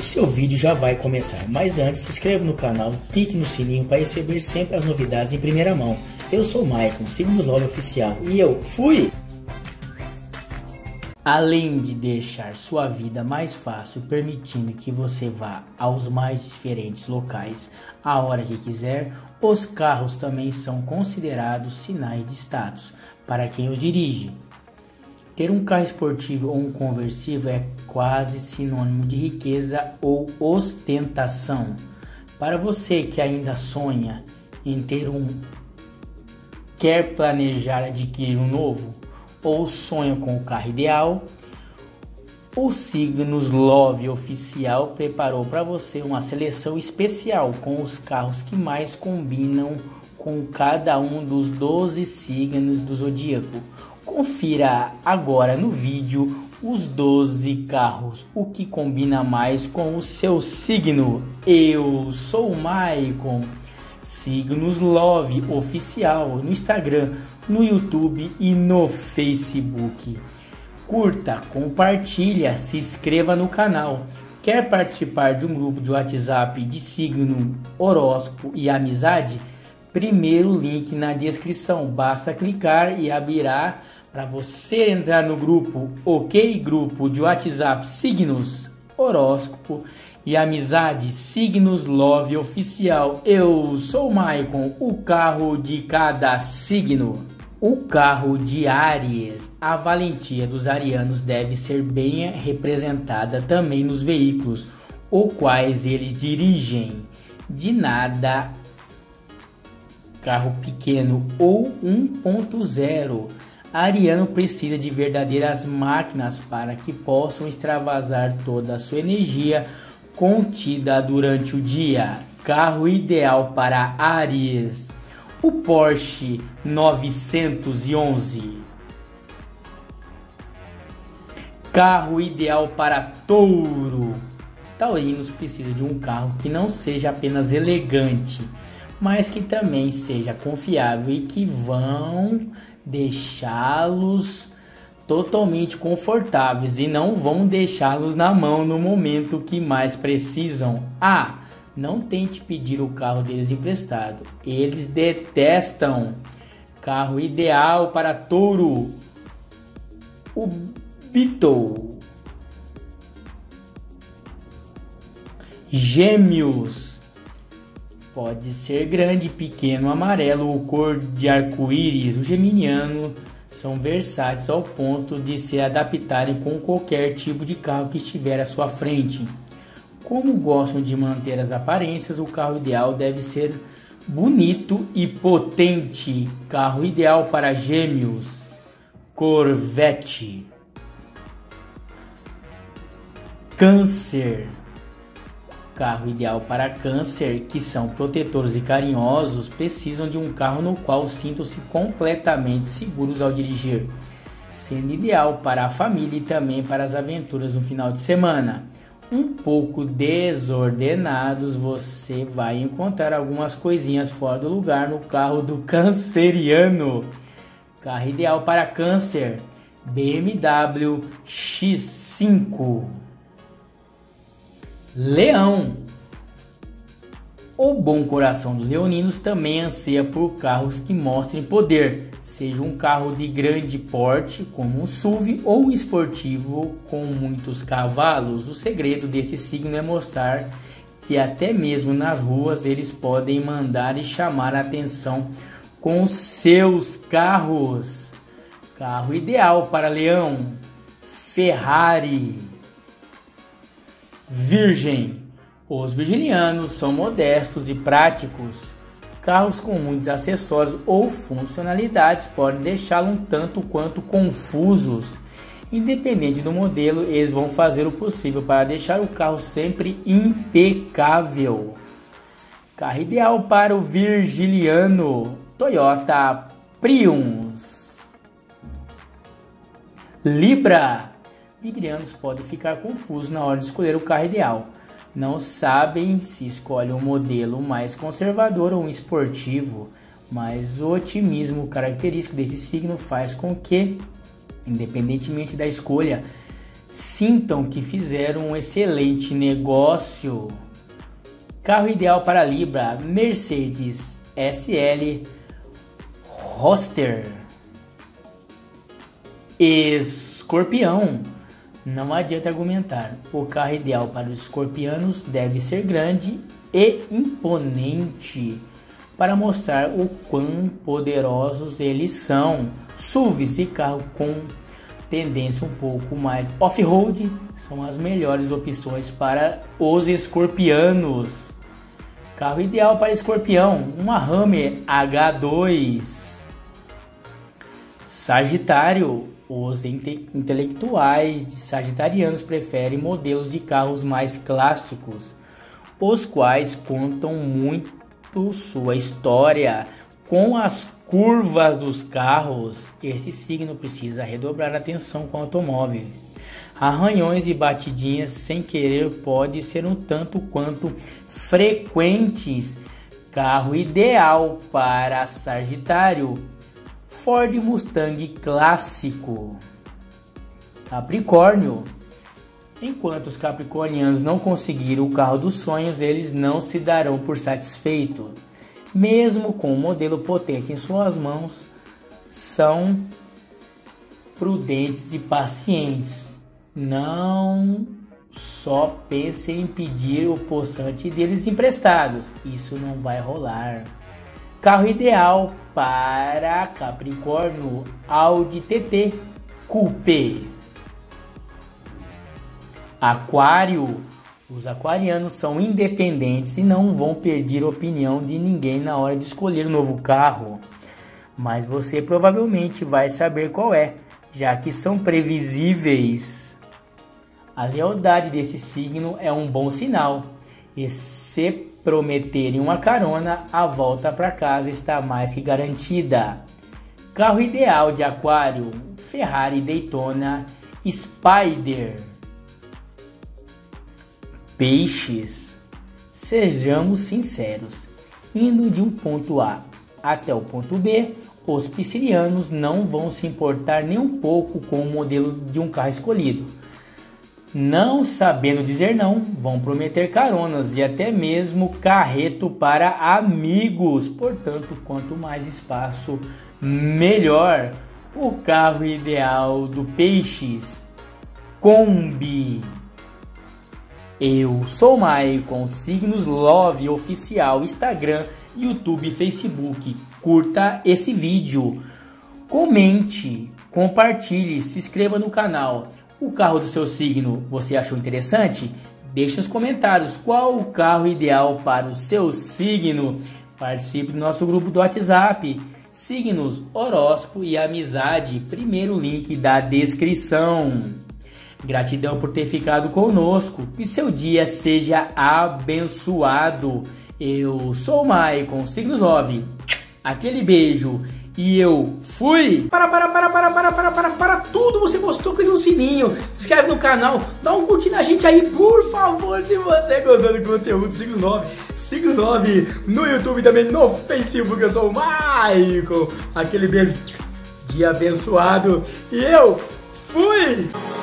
Seu vídeo já vai começar, mas antes se inscreva no canal, clique no sininho para receber sempre as novidades em primeira mão. Eu sou o Maicon, siga-nos logo oficial e eu fui! Além de deixar sua vida mais fácil, permitindo que você vá aos mais diferentes locais a hora que quiser, os carros também são considerados sinais de status para quem os dirige. Ter um carro esportivo ou um conversível é quase sinônimo de riqueza ou ostentação. Para você que ainda sonha em ter quer planejar adquirir um novo ou sonha com o carro ideal, o Signos Love Oficial preparou para você uma seleção especial com os carros que mais combinam com cada um dos 12 signos do zodíaco. Confira agora no vídeo os 12 carros, o que combina mais com o seu signo. Eu sou o Maicon, Signos Love Oficial no Instagram, no YouTube e no Facebook. Curta, compartilha, se inscreva no canal. Quer participar de um grupo de WhatsApp de signo, horóscopo e amizade? Primeiro link na descrição, basta clicar e abrirá para você entrar no grupo, ok? Grupo de WhatsApp Signos, Horóscopo e Amizade, Signos Love Oficial. Eu sou o Maicon, o carro de cada signo. O carro de Áries, a valentia dos arianos deve ser bem representada também nos veículos, os quais eles dirigem. De nada carro pequeno ou 1.0. Ariano precisa de verdadeiras máquinas para que possam extravasar toda a sua energia contida durante o dia. Carro ideal para Áries: o Porsche 911. Carro ideal para Touro: taurinos precisam de um carro que não seja apenas elegante, mas que também seja confiável e que vão deixá-los totalmente confortáveis e não vão deixá-los na mão no momento que mais precisam. Não tente pedir o carro deles emprestado, eles detestam. Carro ideal para Touro: o Beetle. Gêmeos: pode ser grande, pequeno, amarelo ou cor de arco-íris. Os geminianos são versáteis ao ponto de se adaptarem com qualquer tipo de carro que estiver à sua frente. Como gostam de manter as aparências, o carro ideal deve ser bonito e potente. Carro ideal para Gêmeos: Corvette. Câncer: carro ideal para Câncer, que são protetores e carinhosos, precisam de um carro no qual sintam-se completamente seguros ao dirigir, sendo ideal para a família e também para as aventuras no final de semana. Um pouco desordenados, você vai encontrar algumas coisinhas fora do lugar no carro do canceriano. Carro ideal para Câncer: BMW X5. Leão: o bom coração dos leoninos também anseia por carros que mostrem poder, seja um carro de grande porte como um SUV ou um esportivo com muitos cavalos. O segredo desse signo é mostrar que até mesmo nas ruas eles podem mandar e chamar a atenção com seus carros. Carro ideal para Leão: Ferrari. Virgem: os virginianos são modestos e práticos. Carros com muitos acessórios ou funcionalidades podem deixá-los um tanto quanto confusos. Independente do modelo, eles vão fazer o possível para deixar o carro sempre impecável. Carro ideal para o virgiliano: Toyota Prius. Libra: librianos podem ficar confusos na hora de escolher o carro ideal. Não sabem se escolhem um modelo mais conservador ou um esportivo, mas o otimismo característico desse signo faz com que, independentemente da escolha, sintam que fizeram um excelente negócio. Carro ideal para Libra, Mercedes SL Roadster. Escorpião, não adianta argumentar, o carro ideal para os escorpianos deve ser grande e imponente para mostrar o quão poderosos eles são. SUVs e carro com tendência um pouco mais off-road são as melhores opções para os escorpianos. Carro ideal para escorpião, uma Hammer H2. Sagitário, os intelectuais de sagitarianos preferem modelos de carros mais clássicos, os quais contam muito sua história. Com as curvas dos carros, esse signo precisa redobrar a atenção com automóveis. Arranhões e batidinhas sem querer podem ser um tanto quanto frequentes. Carro ideal para Sagitário, Ford Mustang clássico. Capricórnio, enquanto os capricornianos não conseguiram o carro dos sonhos, eles não se darão por satisfeitos. Mesmo com um modelo potente em suas mãos, são prudentes e pacientes. Não só pensem em pedir o possante deles emprestados, isso não vai rolar. Carro ideal para Capricórnio, Audi TT Coupé. Aquário, os aquarianos são independentes e não vão pedir opinião de ninguém na hora de escolher um novo carro, mas você provavelmente vai saber qual é, já que são previsíveis. A lealdade desse signo é um bom sinal, e se prometerem uma carona, a volta para casa está mais que garantida. Carro ideal de Aquário, Ferrari Daytona Spider. Peixes, sejamos sinceros, indo de um ponto A até o ponto B, os piscianos não vão se importar nem um pouco com o modelo de um carro escolhido. Não sabendo dizer não, vão prometer caronas e até mesmo carreto para amigos. Portanto, quanto mais espaço, melhor. O carro ideal do Peixes, Kombi. Eu sou o Maicon, signos Love Oficial, Instagram, YouTube e Facebook. Curta esse vídeo, comente, compartilhe, se inscreva no canal. O carro do seu signo você achou interessante? Deixe nos comentários qual o carro ideal para o seu signo. Participe do nosso grupo do WhatsApp. Signos, horóscopo e amizade. Primeiro link da descrição. Gratidão por ter ficado conosco. Que seu dia seja abençoado. Eu sou o Maicon, signos Love. Aquele beijo. E eu fui! Para tudo! Você gostou? Clica no sininho, se inscreve no canal, dá um curtir na gente aí, por favor, se você gostou do conteúdo. Signo 9 no YouTube e também no Facebook. Eu sou o Maicon. Aquele beijo de abençoado. E eu fui!